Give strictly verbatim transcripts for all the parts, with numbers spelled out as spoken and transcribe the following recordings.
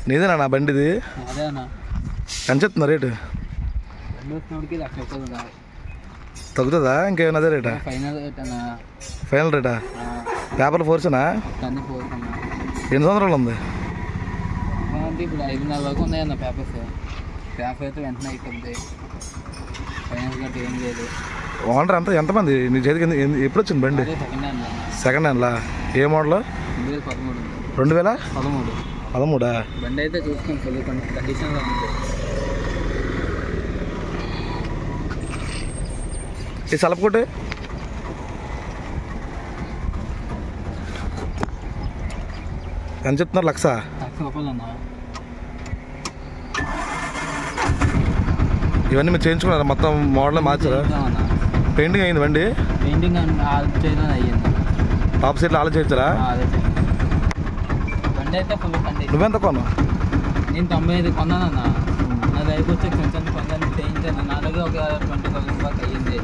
నీదేనా నా బండిది? ఎంత చెప్తున్నా రేటు? తగ్గుతుందా ఇంకేమైనా అదే రేటా? ఫైనల్ రేటా? పేపర్లు ఫోర్సేనా? ఎన్ని సంవత్సరాలు ఉంది? ఇప్పుడు ఐదున్నర వరకు ఉన్నాయన్న పేపర్స్. పేపర్ అయితే వెంటనే అయిపోద్ది. ఫైనాన్స్ గట్రా ఏం లేదు. ఓనర్ అంతా ఎంతమంది నీ చేతికి? ఎప్పుడు వచ్చింది బండి? సెకండ్ హ్యాండ్లా? ఏ మోడల్? పదమూడు రెండు వేల పదమూడు పదమూడా? బండి అయితే చూసుకుని ఫుల్ కండిషన్లో ఉంది. ఈ సలపకోటి ఎంత చెప్తున్నారు? లక్ష లక్ష రూపాయలు అన్నా. ఇవన్నీ మీరు చేయించుకున్నారా? మొత్తం మోడల్ మార్చారా? పెయింటింగ్ అయింది బండి? పెయింటింగ్ అయ్యింది. టాప్ సీట్లు ఆలోచన చేయించారా? బండి అయితే ఫుల్ కండిషన్. నువ్వెంత కొన్నావు? నేను తొంభై ఐదు కొన్నానన్నా. నా దగ్గర వచ్చి కొంచెం కొంచెం చేయించాను. నా దగ్గర ఒక ట్వంటీ థౌసండ్ వరకు అయ్యింది.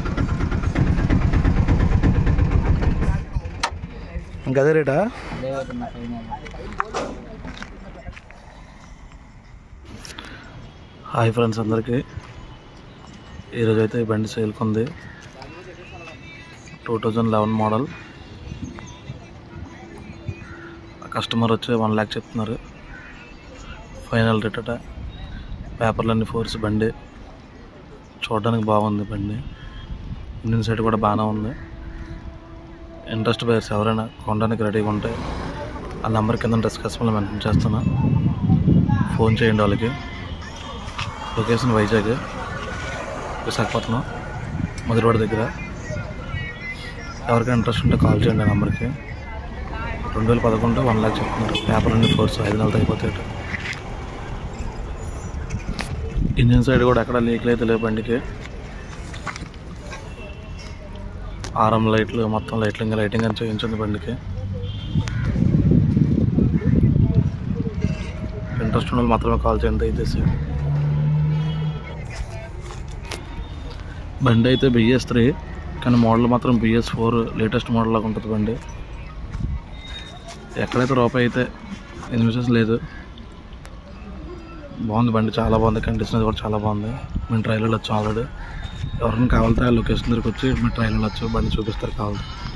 ఇంకా అదే రేటా? అదే అవుతున్నా ఫైనల్. హాయ్ ఫ్రెండ్స్ అందరికీ. ఈరోజు అయితే ఈ బండి సేల్కి ఉంది. Two thousand eleven model. Customer వచ్చి వన్ ల్యాక్ చెప్తున్నారు. ఫైనల్ రేట్ అట. పేపర్లన్నీ ఫోర్స్. బండి చూడడానికి బాగుంది. బండి ఇండియన్ సైడ్ కూడా బాగానే ఉంది. ఇంట్రెస్ట్ బయర్స్ ఎవరైనా కొనడానికి రెడీగా ఉంటే ఆ నెంబర్ కింద డిస్కషన్లో మెన్షన్ చేస్తున్నా. ఫోన్ చేయండి వాళ్ళకి. లొకేషన్ వైజాగ్, విశాఖపట్నం, మధురవాడ దగ్గర. ఎవరికైనా ఇంట్రెస్ట్ ఉంటే కాల్ చేయండి ఆ నెంబర్కి. రెండు వేల పదకొండు వన్ ల్యాక్ చెప్తున్నారు. పేపర్ అన్ని ఫోర్స్ ఐదు నెలలు అయిపోతాయట. ఇంజిన్ సైడ్ కూడా ఎక్కడ లీక్లు అయితే లేవు బండికి. ఆర్ఎం లైట్లు మొత్తం లైట్లు లైటింగ్ అని చేయించింది బండికి. ఇంట్రెస్ట్ ఉన్న వాళ్ళు మాత్రమే కాల్ చేయండి దయచేసి. బండి అయితే బిఎస్ త్రీ కానీ మోడల్ మాత్రం బిఎస్ ఫోర్ లేటెస్ట్ మోడల్ లాగా ఉంటుంది బండి. ఎక్కడైతే రూపాయి అయితే ఇన్వెస్టెన్స్ లేదు. బాగుంది బండి, చాలా బాగుంది. కండిషన్ అది కూడా చాలా బాగుంది. మేము ట్రైల్ వెళ్ళొచ్చు ఆల్రెడీ. ఎవరైనా కావాలంటే ఆ లొకేషన్ దగ్గరికి వచ్చి మీరు ట్రైల్ వెళ్ళొచ్చు. బండి చూపిస్తారు కావాలి.